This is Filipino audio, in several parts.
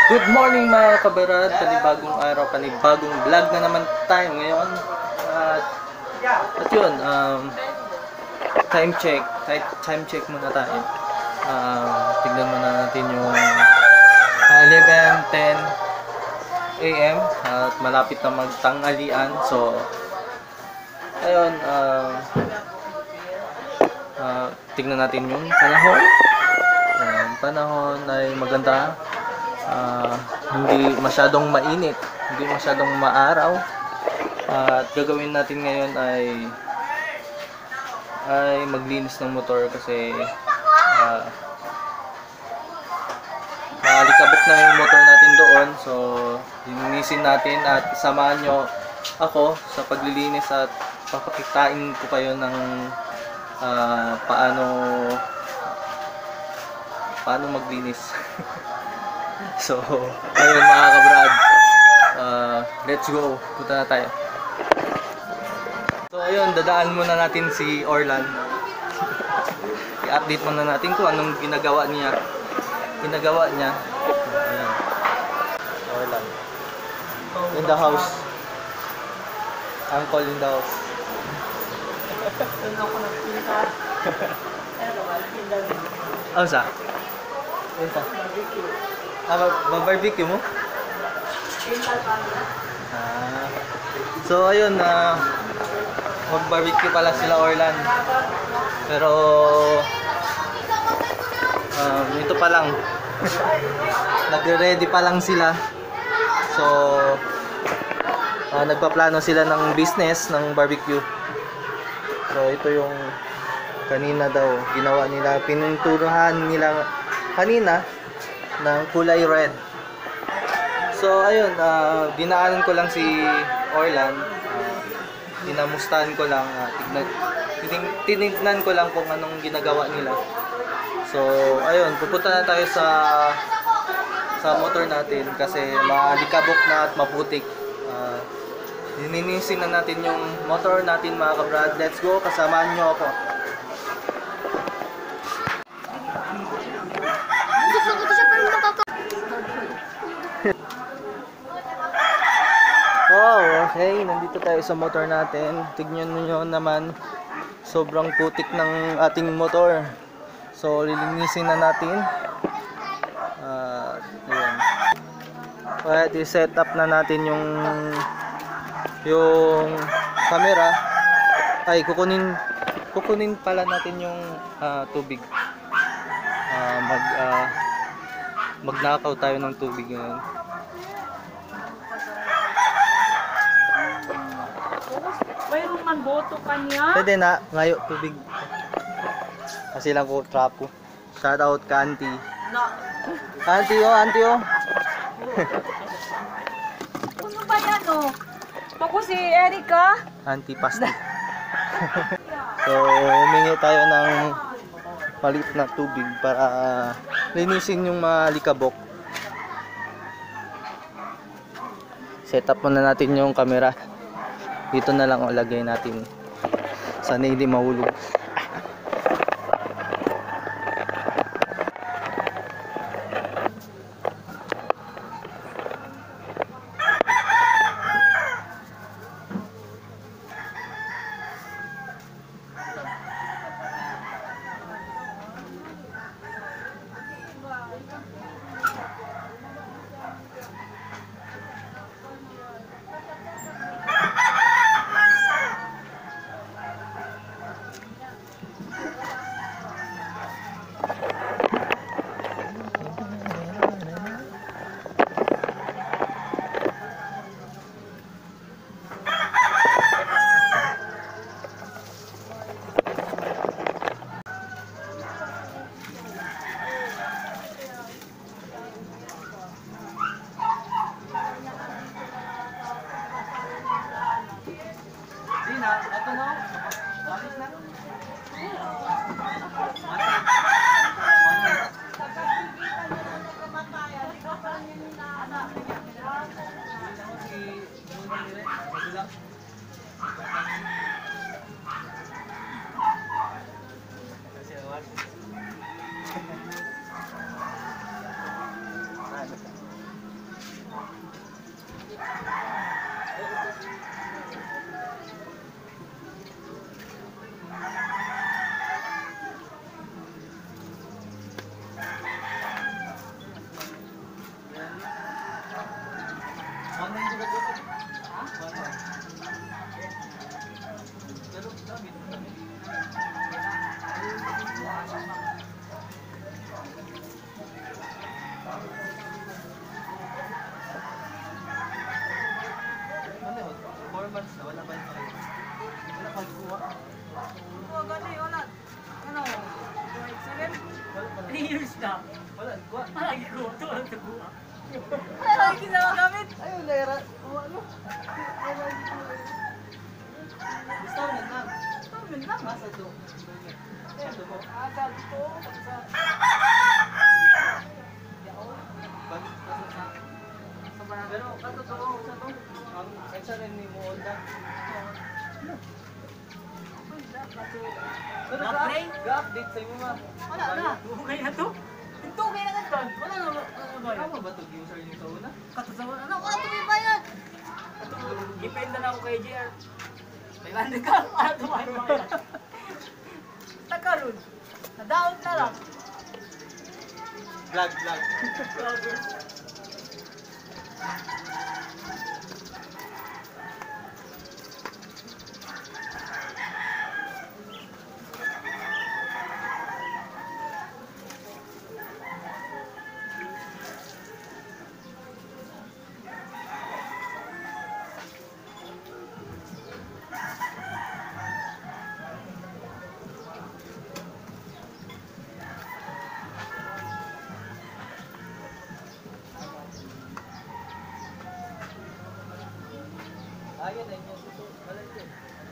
Good morning mga kabarad, panibagong araw, panibagong vlog na naman tayo ngayon. At yun, time check muna tayo. Tignan muna natin yung 11:10 AM at malapit na magtanghalian. So, ayun, tignan natin yung panahon. Panahon ay maganda. Hindi masyadong mainit, hindi masyadong maaraw. At gagawin natin ngayon ay maglinis ng motor kasi maalikabok na yung motor natin doon. So linisin natin at samahan nyo ako sa paglilinis at papakitain ko kayo ng paano maglinis. So, ayun mga kabrad, let's go, punta na tayo. So ayun, dadaan muna natin si Orlan. I-update muna natin kung anong ginagawa niya. Ayan. Orlan in the house. Uncle in the house. Ano sa? Barbecue mo? So ayun, mag-barbecue pala sila Orlan. Pero ito pa lang. Nagre-ready pa lang sila. So nagpaplano sila ng business ng barbecue. So ito yung kanina daw ginawa nila, pininturahan nila kanina ng kulay red. So ayun, dinaanan ko lang si Orlan, dinamustahan ko lang, tinignan ko lang kung anong ginagawa nila. So ayun, pupunta na tayo sa motor natin kasi maalikabok na at maputik. Linisin na natin yung motor natin mga kabrad. Let's go, kasamaan nyo ako. Wow, okay, nandito tayo sa motor natin. Tignan nyo naman, sobrang putik ng ating motor. So lilinisin na natin. Ayan. Kaya i-set up na natin yung camera. Ay, kukunin pala natin yung tubig. Magnakaw tayo ng tubig ngayon. Mayroong man boto kanya. Pwede na, ngayon tubig. Kasi lang ko trapo. Shout out ka auntie. Auntie oh. Ano ba yan oh? Ako si Erica. Auntie pasti. So, humingi tayo ng palit na tubig para linisin yung mga likabok. Set up muna natin yung camera. Dito na lang lagay natin. Sana hindi mahulog. Ito na. Malis na. na. Wala, kuha. Malagi ko. Ito lang sa buha. Ay, ginagamit. Ayun, naira. Ano? Installment lang. Installment lang. Asa to? Ito mo. Asal ko. Sa barangay. Pero kato to, sa to. Ang sa rin ni mo onda. Pero ga-update sa imo ma. Wala na. Bukay na to. Ito, kaya na ito. Wala na. Tama ba ito user niyo sa una? Katasawa. Ano? Wala ito may bayad. Ito, depende na ako kay JR. 500 ka. Wala ito may bayad. Takarun. Nadaot na lang. Vlog. Ayan, ayun yung suso. Balat yun.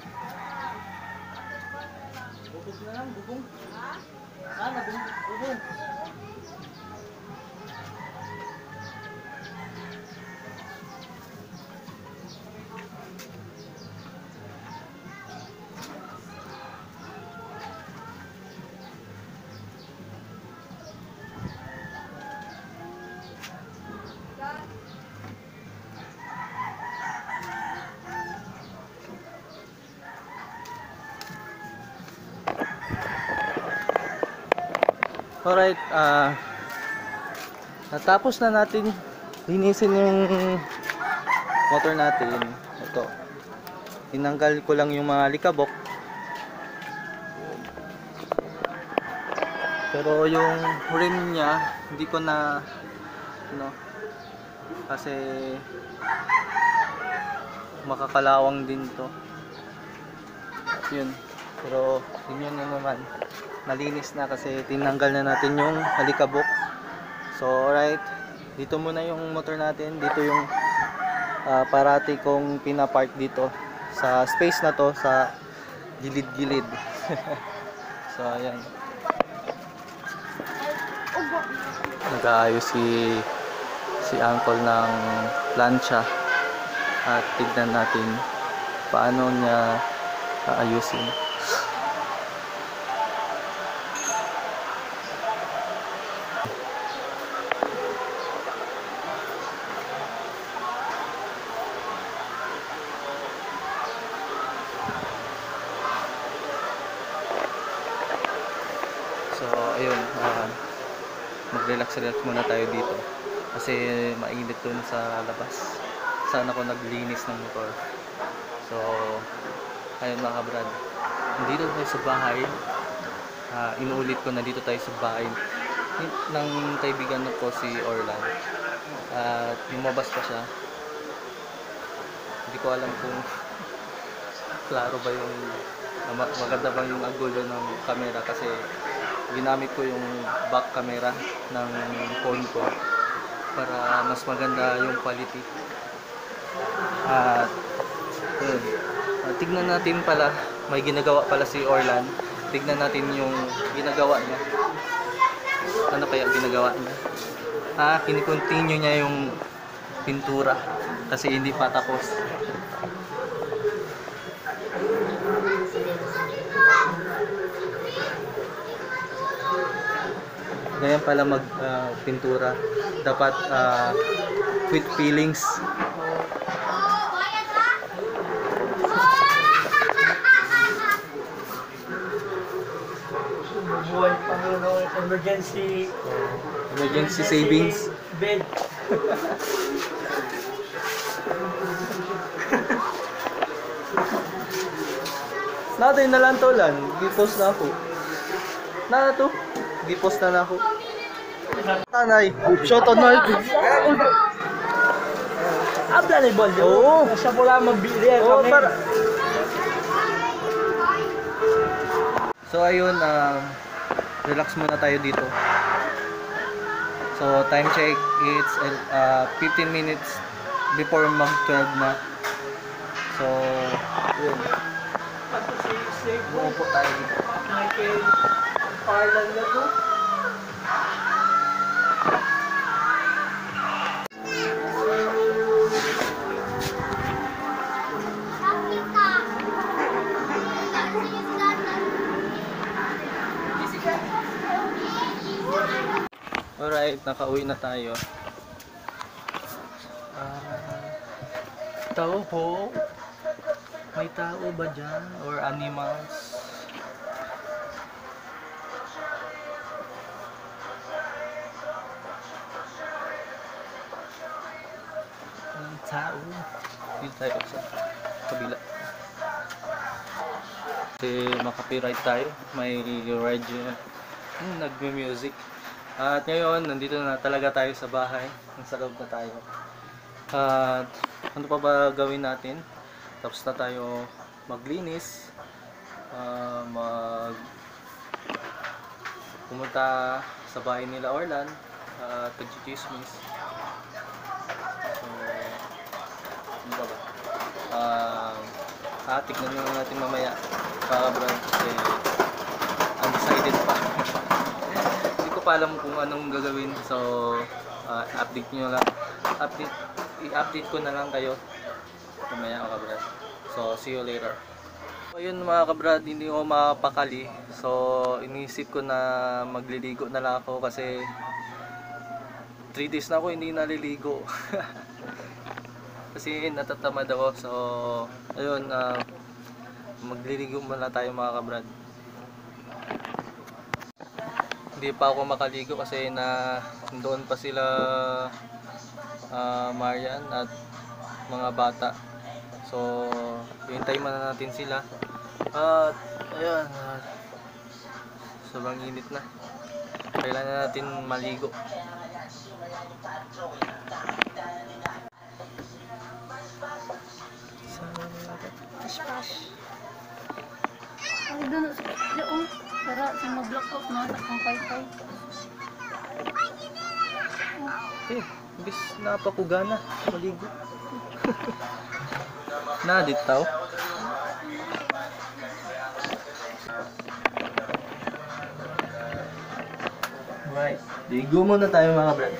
Bubog na lang, bubong. Sana, bubong. Alright, natapos na natin linisin yung motor natin. Ito, tinanggal ko lang yung mga likabok. Pero yung rim niya, hindi ko na, kasi makakalawang din to. Yun, pero yun naman. Nalinis na kasi tinanggal na natin yung alikabok. So alright, dito muna yung motor natin. Dito yung parati kong pinapark dito sa space na to, sa gilid-gilid. So ayan, nag-aayos si uncle ng plancha at tignan natin paano niya aayusin. So ayun, mag-relax muna tayo dito kasi mainit dun sa labas. Sana ako naglinis ng motor. So ayun mga kabrad, nandito tayo sa bahay. Inuulit ko, nandito tayo sa bahay ng kaibigan ko si Orlan. At lumabas pa siya. Hindi ko alam kung klaro ba yung maganda bang yung angulo ng camera kasi ginamit ko yung back camera ng phone ko para mas maganda yung quality. At yun, tignan natin pala, may ginagawa pala si Orlan. Tignan natin yung ginagawa niya. Ano kaya ginagawa niya? Kinikontinue niya yung pintura kasi hindi pa tapos. Ganyan pala pintura. Dapat with feelings. Buhay Panginoon, emergency Savings. bed. Natin na lang to lan. Gi-post na ako. Na to. Gi-post na ako. Tanay. Shot on night. Abla ni Bolyo. Oo. Siya po lang magbili. Oh, para. So ayun, relax muna tayo dito. So time check, it's 15 minutes before mag 12 na. So yun, uupo tayo dito. Parlan na to. Alright, nakauwi na tayo. Tao ho? May tao ba dyan? Or animals? Ang tao. Dito tayo sa kabila. Kasi makapiright tayo. May radio. Nagme-music. At ngayon, nandito na talaga tayo sa bahay. Nasa loob na tayo. At ano pa ba gawin natin? Tapos na tayo maglinis. Pumunta sa bahay nila Orlan. Tag-chismis. So, ano ba ba? Tignan na natin mamaya. Brad, kasi undecided pa. Hindi ko pa alam kung anong gagawin. So, update nyo lang. I-update ko na lang kayo mamaya mga kabrad. So, see you later. So, ayun mga kabrad, hindi ko mapakali. So, inisip ko na magliligo na lang ako kasi 3 days na ako hindi naliligo. Kasi natatamad ako. So, ayun, magliligo muna tayo mga kabrad. Hindi pa ako makaligo kasi doon pa sila Marian at mga bata. So, hintayin muna natin sila. At ayun, sobrang init na. Kailangan natin maligo. Ay, doon yung para sa mag-blackout na ang pay-pay. Bis napakugana maligo. Na dito. Right. Ligo muna tayo mga brad.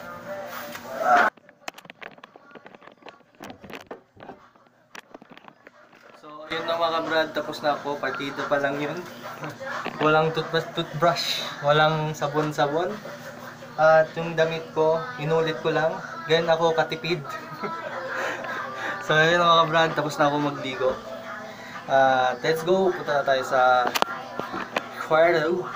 So, yun na mga brad, tapos na ako. Partida pa lang yun. Walang toothbrush, walang sabon-sabon. At yung damit ko, inulit ko lang. Ganyan ako katipid. So, yun na mga brad, tapos na ako magligo. Let's go. Punta na tayo sa kwarto.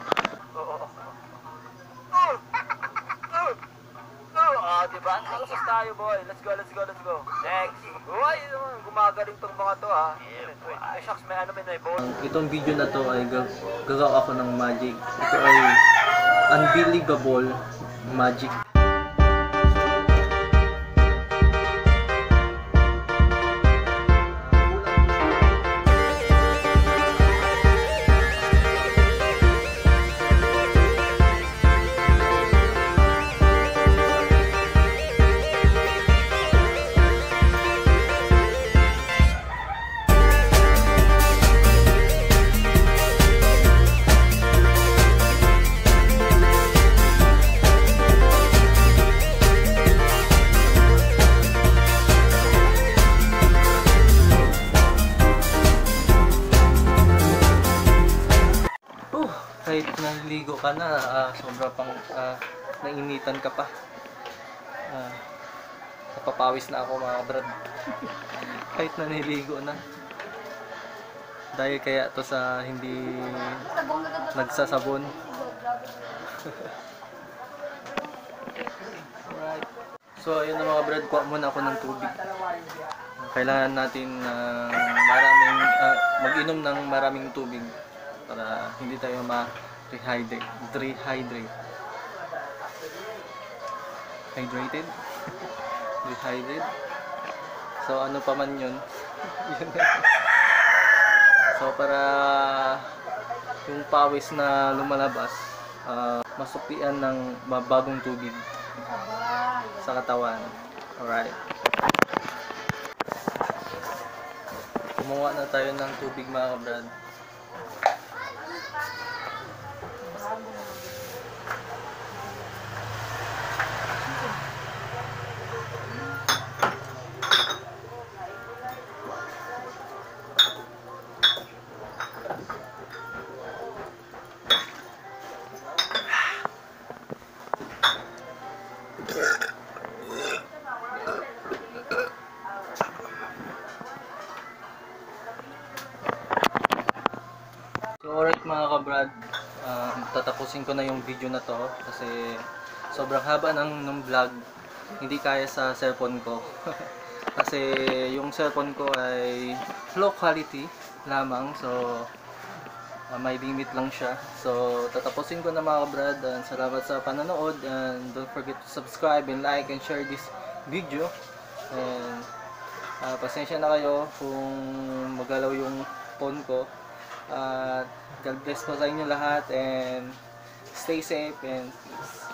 Diba? Nakalas tayo, boy. Let's go, let's go, let's go. Next. Uy, gumagaling tong mga to, ha. Ay, shucks, may ball. Itong video na to ay gagawa ako ng magic. Ito ay unbelievable magic. Kahit naliligo ka na, sobra pang nainitan ka pa. Napapawis na ako mga brad. Kahit naliligo na. Dahil kaya to sa hindi nagsasabon. Alright. So ayun na mga brad, kuha muna ako ng tubig. Kailangan natin mag-inom ng maraming tubig para hindi tayo ma-rehydrate. Hydrated? Rehydrated? So ano pa man yun. So para yung pawis na lumalabas, masupian ng bagong tubig sa katawan. Alright. Kumuha na tayo ng tubig mga kabrad. So alright mga kabrad, tatapusin ko na yung video na to kasi sobrang haba ng vlog, hindi kaya sa cellphone ko. Kasi yung cellphone ko ay low quality lamang, so may limit lang siya. So tatapusin ko na mga kabrad, and salamat sa panonood, and don't forget to subscribe and like and share this video. And pasensya na kayo kung magalaw yung phone ko. God bless po sa inyo lahat, and stay safe and peace.